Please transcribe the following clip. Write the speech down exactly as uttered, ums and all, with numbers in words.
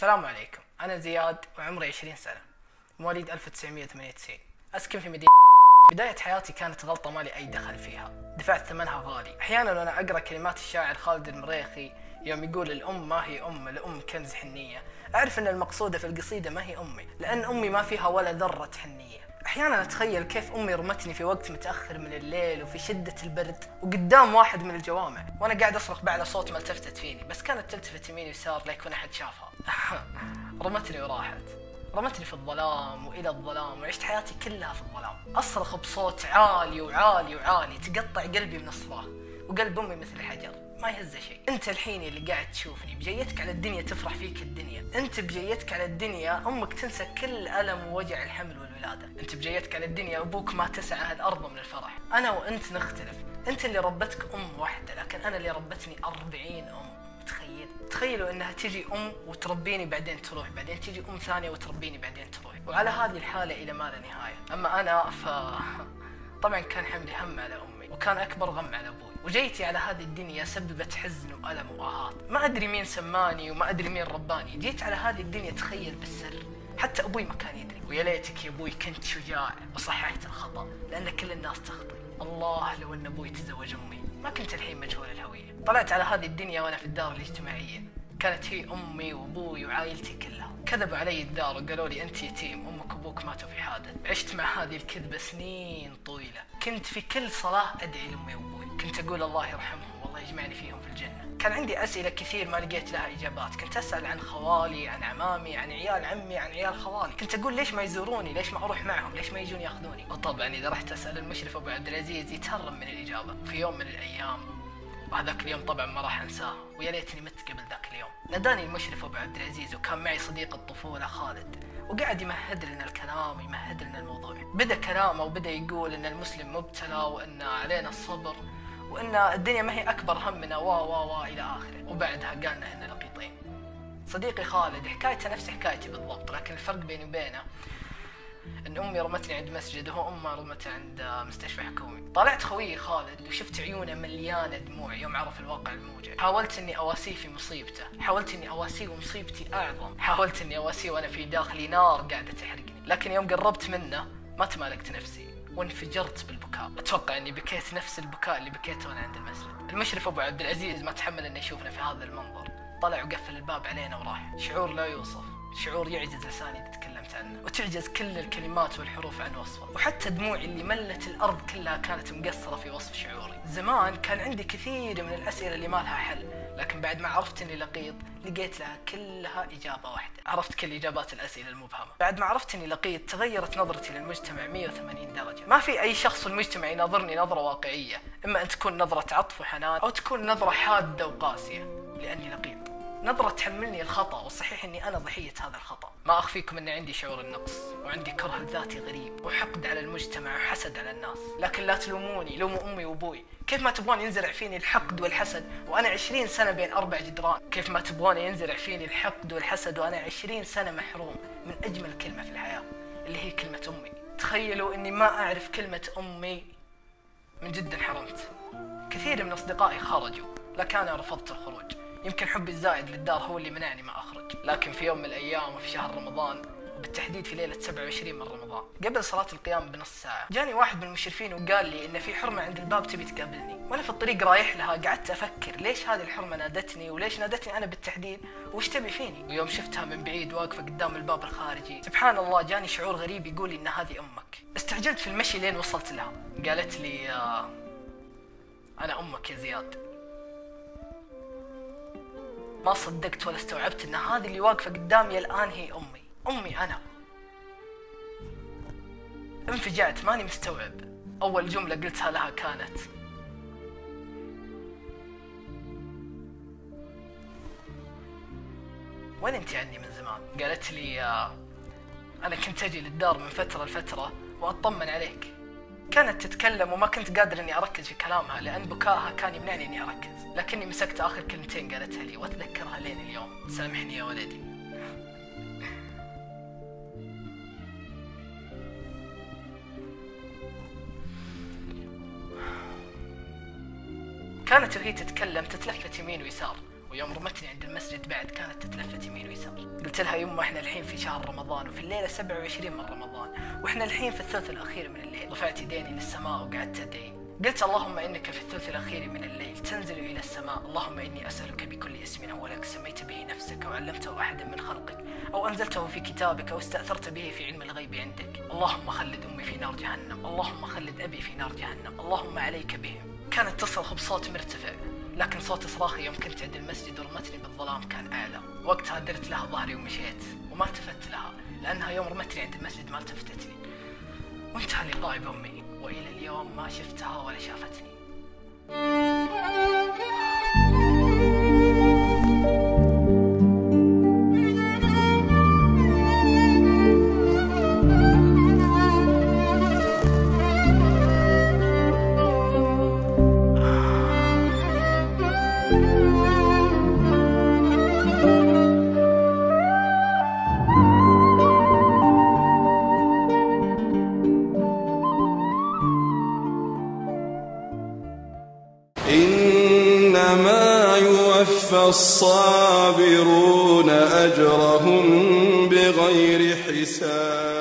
السلام عليكم، أنا زياد وعمري عشرين سنة، مواليد ألف وتسعمية وثمانية وتسعين، أسكن في مدينة. بداية حياتي كانت غلطة ما لي أي دخل فيها، دفعت ثمنها غالي. أحيانا وأنا أقرأ كلمات الشاعر خالد المريخي يوم يقول الأم ما هي أم، الأم كنز حنية، أعرف أن المقصودة في القصيدة ما هي أمي، لأن أمي ما فيها ولا ذرة حنية. أحيانا أتخيل كيف أمي رمتني في وقت متأخر من الليل وفي شدة البرد وقدام واحد من الجوامع، وأنا قاعد أصرخ بأعلى صوت ما التفتت فيني، بس كانت تلتفت يمين ويسار لا يكون أحد شافها. رمتني وراحت، رمتني في الظلام وإلى الظلام، وعشت حياتي كلها في الظلام، أصرخ بصوت عالي وعالي وعالي، تقطع قلبي من الصراخ، وقلب أمي مثل الحجر ما يهزه شيء. أنت الحين اللي قاعد تشوفني بجيتك على الدنيا تفرح فيك الدنيا، أنت بجيتك على الدنيا أمك تنسى كل ألم ووجع الحمل والولادة، أنت بجيتك على الدنيا أبوك ما تسعه الأرض من الفرح. أنا وأنت نختلف، أنت اللي ربتك أم واحدة، لكن أنا اللي ربتني أربعين أم. تخيل تخيلوا انها تجي ام وتربيني بعدين تروح، بعدين تجي ام ثانيه وتربيني بعدين تروح، وعلى هذه الحاله الى ما لا نهايه. اما انا ف طبعا كان حملي هم على امي، وكان اكبر غم على ابوي، وجيتي على هذه الدنيا سببت حزن والم واهات، ما ادري مين سماني وما ادري مين رباني، جيت على هذه الدنيا تخيل بالسر، حتى ابوي ما كان يدري. ويا ليتك يا ابوي كنت شجاع وصححت الخطا، لان كل الناس تخطئ. الله لو ان ابوي تزوج امي ما كنت الحين مجهول الهويه. طلعت على هذه الدنيا وانا في الدار الاجتماعيه، كانت هي امي وابوي وعائلتي كلها. كذبوا علي الدار وقالوا لي انت يتيم، امك وابوك ماتوا في حادث. عشت مع هذه الكذبه سنين طويله، كنت في كل صلاه ادعي لامي وابوي، كنت اقول الله يرحمهم والله يجمعني فيهم في الجنه. كان عندي اسئله كثير ما لقيت لها اجابات، كنت اسال عن خوالي، عن عمامي، عن عيال عمي، عن عيال خوالي، كنت اقول ليش ما يزوروني، ليش ما اروح معهم، ليش ما يجون ياخذوني. وطبعا اذا رحت اسال المشرف ابو عبد العزيز يتهرب من الاجابه. في يوم من الايام، وهذاك اليوم طبعا ما راح انساه، ويا ليتني مت قبل ذاك اليوم، ناداني المشرف ابو عبد العزيز وكان معي صديق الطفوله خالد، وقعد يمهد لنا الكلام ويمهد لنا الموضوع. بدا كلامه وبدا يقول ان المسلم مبتلى وان علينا الصبر وان الدنيا ما هي اكبر همنا و و و الى اخره. وبعدها قالنا هن لقيطين. صديقي خالد حكايته نفس حكايتي بالضبط، لكن الفرق بيني وبينه ان امي رمتني عند مسجد وهو امه رمته عند مستشفى حكومي. طالعت خويي خالد وشفت عيونه مليانه دموع يوم عرف الواقع الموجع. حاولت اني اواسيه في مصيبته، حاولت اني اواسيه ومصيبتي اعظم، حاولت اني اواسيه وانا في داخلي نار قاعده تحرقني، لكن يوم قربت منه ما تمالكت نفسي وانفجرت بالبكاء. اتوقع اني بكيت نفس البكاء اللي بكيته وانا عند المسجد. المشرف ابو عبد العزيز ما تحمل انه يشوفنا في هذا المنظر، طلع وقفل الباب علينا وراح. شعور لا يوصف، شعور يعجز لساني اذا تكلمت عنه، وتعجز كل الكلمات والحروف عن وصفه. وحتى دموعي اللي ملت الارض كلها كانت مقصره في وصف شعوري. زمان كان عندي كثير من الاسئله اللي ما لها حل، لكن بعد ما عرفت اني لقيط لقيت لها كلها اجابه واحده. عرفت كل اجابات الاسئله المبهمه. بعد ما عرفت اني لقيط تغيرت نظرتي للمجتمع مية وثمانين درجه. ما في اي شخص في المجتمع يناظرني نظره واقعيه، اما ان تكون نظره عطف وحنان او تكون نظره حاده وقاسيه، لاني لقيط. نظرة تحملني الخطأ، والصحيح اني انا ضحية هذا الخطأ. ما اخفيكم ان عندي شعور النقص، وعندي كره ذاتي غريب، وحقد على المجتمع وحسد على الناس، لكن لا تلوموني، لوموا امي وابوي. كيف ما تبغون ينزرع فيني الحقد والحسد وانا عشرين سنة بين اربع جدران؟ كيف ما تبغون ينزرع فيني الحقد والحسد وانا عشرين سنة محروم من اجمل كلمة في الحياة اللي هي كلمة امي؟ تخيلوا اني ما اعرف كلمة امي، من جد انحرمت. كثير من اصدقائي خرجوا، لكن انا رفضت الخروج. يمكن حبي الزائد للدار هو اللي منعني ما أخرج. لكن في يوم من الأيام وفي شهر رمضان، وبالتحديد في ليلة سبعة وعشرين من رمضان، قبل صلاة القيام بنص ساعة، جاني واحد من المشرفين وقال لي إن في حرمة عند الباب تبي تقابلني. وأنا في الطريق رايح لها قعدت أفكر ليش هذه الحرمة نادتني، وليش نادتني أنا بالتحديد، وش تبي فيني. ويوم شفتها من بعيد واقفة قدام الباب الخارجي، سبحان الله جاني شعور غريب يقول لي إن هذه أمك. استعجلت في المشي لين وصلت لها. قالت لي آه أنا أمك يا زياد. ما صدقت ولا استوعبت ان هذه اللي واقفه قدامي الان هي امي، امي انا. انفجعت ماني مستوعب. اول جمله قلتها لها كانت وين انت عني من زمان؟ قالت لي انا كنت اجي للدار من فتره لفتره واطمن عليك. كانت تتكلم وما كنت قادر اني اركز في كلامها لان بكائها كان يمنعني اني اركز، لكني مسكت اخر كلمتين قالتها لي واتذكرها لين اليوم. سامحني يا ولدي. كانت وهي تتكلم تتلفت يمين ويسار، ويوم رمتني عند المسجد بعد كانت تتلفت يمين ويسار. قلت قلت لها يما احنا الحين في شهر رمضان وفي الليلة سبعة وعشرين من رمضان واحنا الحين في الثلث الأخير من الليل. رفعت يديني للسماء وقعدت أدعي. قلت اللهم إنك في الثلث الأخير من الليل تنزل إلى السماء، اللهم إني أسألك بكل اسم هو لك سميت به نفسك أو علمته أحدا من خلقك أو أنزلته في كتابك أو استأثرت به في علم الغيب عندك، اللهم خلد أمي في نار جهنم، اللهم خلد أبي في نار جهنم، اللهم عليك بهم. كانت تصرخ بصوت مرتفع، لكن صوت صراخي يوم كنت عند المسجد ورمتني بالظلام كان أعلى. وقتها درت لها ظهري ومشيت وما التفت لها، لأنها يوم رمتني عند المسجد ما التفتت لي. وانتهى لقائي بأمي، وإلى اليوم ما شفتها ولا شافتني. إنما يوفى الصابرون أجرهم بغير حساب.